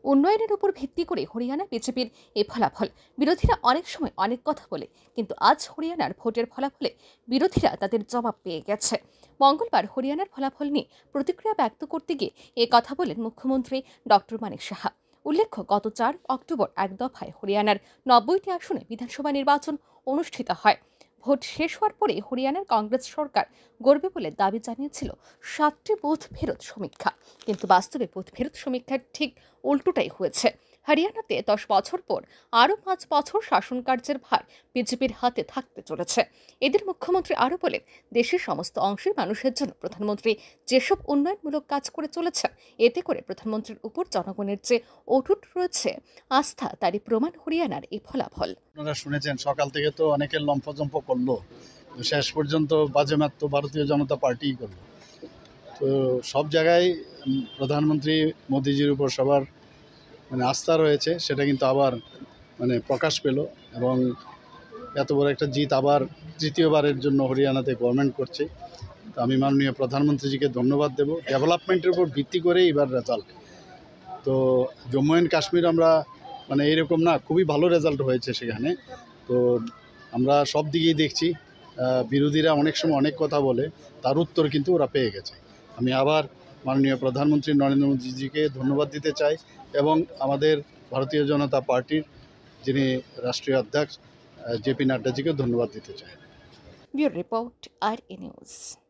উন্নয়নের উপর ভিত্তি করে হরিয়ানা বিজেপির এই ফলাফল। বিরোধীরা অনেক সময় অনেক কথা বলে, কিন্তু আজ হরিয়ানার ভোটের ফলাফলে বিরোধীরা তাদের জবাব পেয়ে গেছে। মঙ্গলবার হরিয়ানার ফলাফল নিয়ে প্রতিক্রিয়া ব্যক্ত করতে গিয়ে এ কথা বলেন মুখ্যমন্ত্রী ডক্টর মানিক সাহা। উল্লেখ্য, গত 4 অক্টোবর এক দফায় হরিয়ানার 90টি আসনে বিধানসভা নির্বাচন অনুষ্ঠিত হয়। ভোট শেষ হওয়ার পরে হরিয়ানার কংগ্রেস সরকার গড়বে বলে দাবি জানিয়েছিল 7টি বুথ ফেরত সমীক্ষা, কিন্তু বাস্তবে বুথ ফেরত সমীক্ষার ঠিক উল্টোটাই হয়েছে। হরিয়ানাতে 10 বছর পর আরও 5 বছর শাসন কার্যের ভার বিজেপির হাতে থাকতে চলেছে। এদের মুখ্যমন্ত্রী আরও বলেন, দেশের সমস্ত অংশের মানুষের জন্য প্রধানমন্ত্রী যেসব উন্নয়নমূলক কাজ করে চলেছেন, এতে করে প্রধানমন্ত্রীর উপর জনগণের যে অটুট রয়েছে আস্থা, তারই প্রমাণ হরিয়ানার এই ফলাফল। আপনারা শুনেছেন, সকাল থেকে তো অনেকের লম্ফজম্প করলো, শেষ পর্যন্ত বাজেমাত ভারতীয় জনতা পার্টি করলো। তো সব জায়গায় প্রধানমন্ত্রী মোদিজির উপর সবার আস্থা রয়েছে, সেটা কিন্তু আবার প্রকাশ পেল এবং এত বড় একটা জিত আবার তৃতীয়বারের জন্য হরিয়ানাতে গভর্নমেন্ট করছে। তো আমি মাননীয় প্রধানমন্ত্রীজিকে ধন্যবাদ দেব। ডেভেলপমেন্টের উপর ভিত্তি করে এবার রেজাল্ট। তো জম্মু অ্যান্ড কাশ্মীর আমরা এইরকম না, খুবই ভালো রেজাল্ট হয়েছে সেখানে। তো আমরা সব দিকেই দেখছি বিরোধীরা অনেক সময় অনেক কথা বলে, তার উত্তর কিন্তু ওরা পেয়ে গেছে। আমি আবার মাননীয় প্রধানমন্ত্রী নরেন্দ্র মোদীজিকে ধন্যবাদ দিতে চাই এবং আমাদের ভারতীয় জনতা পার্টির যিনি রাষ্ট্রীয় অধ্যক্ষ জেপি নাড্ডাজিকেও ধন্যবাদ দিতে চাই। ব্যুরো রিপোর্ট, আর নিউজ।